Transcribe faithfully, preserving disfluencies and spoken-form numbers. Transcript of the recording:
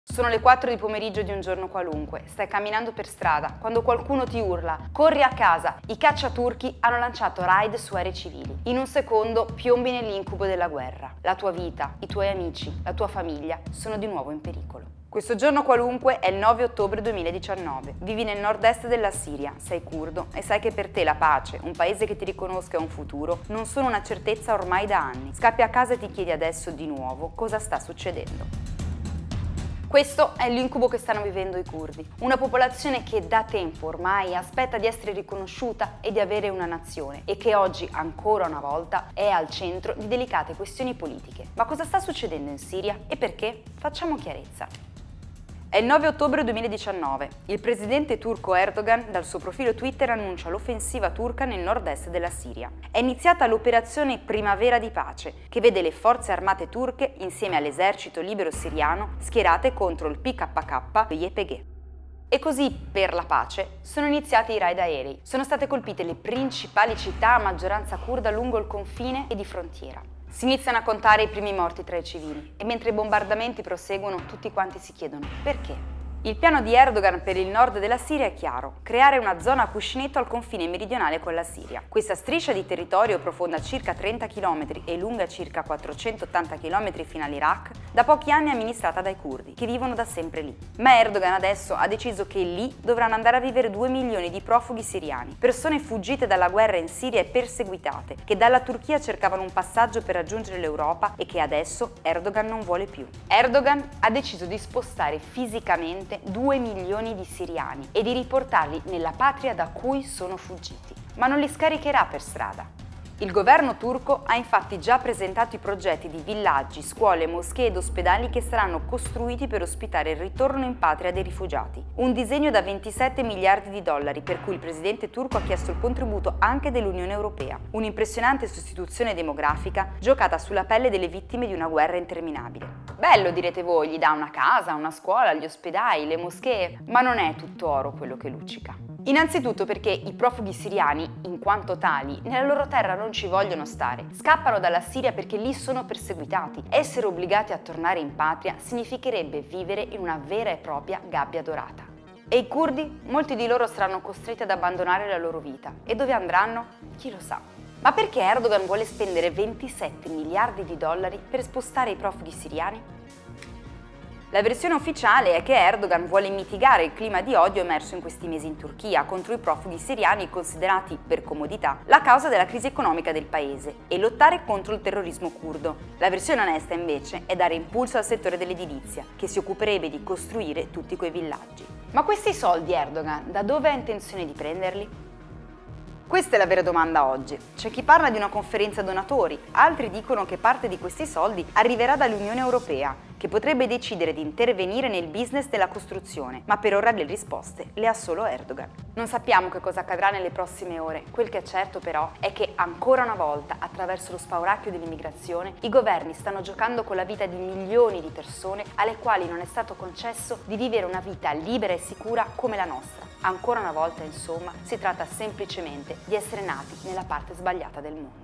Sono le quattro di pomeriggio di un giorno qualunque, stai camminando per strada, quando qualcuno ti urla «Corri a casa!». I cacciaturchi hanno lanciato raid su aerei civili. In un secondo piombi nell'incubo della guerra. La tua vita, i tuoi amici, la tua famiglia sono di nuovo in pericolo. Questo giorno qualunque è il nove ottobre duemiladiciannove. Vivi nel nord-est della Siria, sei curdo e sai che per te la pace, un paese che ti riconosca e un futuro, non sono una certezza ormai da anni. Scappi a casa e ti chiedi adesso di nuovo cosa sta succedendo. Questo è l'incubo che stanno vivendo i curdi, una popolazione che da tempo ormai aspetta di essere riconosciuta e di avere una nazione e che oggi, ancora una volta, è al centro di delicate questioni politiche. Ma cosa sta succedendo in Siria e perché? Facciamo chiarezza. È il nove ottobre duemiladiciannove. Il presidente turco Erdogan dal suo profilo Twitter annuncia l'offensiva turca nel nord-est della Siria. È iniziata l'operazione Primavera di Pace, che vede le forze armate turche insieme all'esercito libero siriano schierate contro il P K K e Y P G. E così, per la pace, sono iniziati i raid aerei. Sono state colpite le principali città a maggioranza curda lungo il confine e di frontiera. Si iniziano a contare i primi morti tra i civili e mentre i bombardamenti proseguono tutti quanti si chiedono perché. Il piano di Erdogan per il nord della Siria è chiaro: creare una zona a cuscinetto al confine meridionale con la Siria. Questa striscia di territorio profonda circa trenta chilometri e lunga circa quattrocentottanta chilometri fino all'Iraq, da pochi anni è amministrata dai curdi, che vivono da sempre lì. Ma Erdogan adesso ha deciso che lì dovranno andare a vivere due milioni di profughi siriani, persone fuggite dalla guerra in Siria e perseguitate, che dalla Turchia cercavano un passaggio per raggiungere l'Europa e che adesso Erdogan non vuole più. Erdogan ha deciso di spostare fisicamente due milioni di siriani e di riportarli nella patria da cui sono fuggiti, ma non li scaricherà per strada. Il governo turco ha infatti già presentato i progetti di villaggi, scuole, moschee ed ospedali che saranno costruiti per ospitare il ritorno in patria dei rifugiati. Un disegno da ventisette miliardi di dollari per cui il presidente turco ha chiesto il contributo anche dell'Unione Europea. Un'impressionante sostituzione demografica giocata sulla pelle delle vittime di una guerra interminabile. Bello, direte voi, gli dà una casa, una scuola, gli ospedali, le moschee, ma non è tutto oro quello che luccica. Innanzitutto perché i profughi siriani, in quanto tali, nella loro terra non ci vogliono stare. Scappano dalla Siria perché lì sono perseguitati. Essere obbligati a tornare in patria significherebbe vivere in una vera e propria gabbia dorata. E i curdi? Molti di loro saranno costretti ad abbandonare la loro vita. E dove andranno? Chi lo sa. Ma perché Erdogan vuole spendere ventisette miliardi di dollari per spostare i profughi siriani? La versione ufficiale è che Erdogan vuole mitigare il clima di odio emerso in questi mesi in Turchia contro i profughi siriani considerati, per comodità, la causa della crisi economica del paese e lottare contro il terrorismo curdo. La versione onesta, invece, è dare impulso al settore dell'edilizia, che si occuperebbe di costruire tutti quei villaggi. Ma questi soldi Erdogan, da dove ha intenzione di prenderli? Questa è la vera domanda oggi. C'è chi parla di una conferenza donatori, altri dicono che parte di questi soldi arriverà dall'Unione Europea, che potrebbe decidere di intervenire nel business della costruzione, ma per ora le risposte le ha solo Erdogan. Non sappiamo che cosa accadrà nelle prossime ore, quel che è certo però è che ancora una volta, attraverso lo spauracchio dell'immigrazione, i governi stanno giocando con la vita di milioni di persone alle quali non è stato concesso di vivere una vita libera e sicura come la nostra. Ancora una volta, insomma, si tratta semplicemente di essere nati nella parte sbagliata del mondo.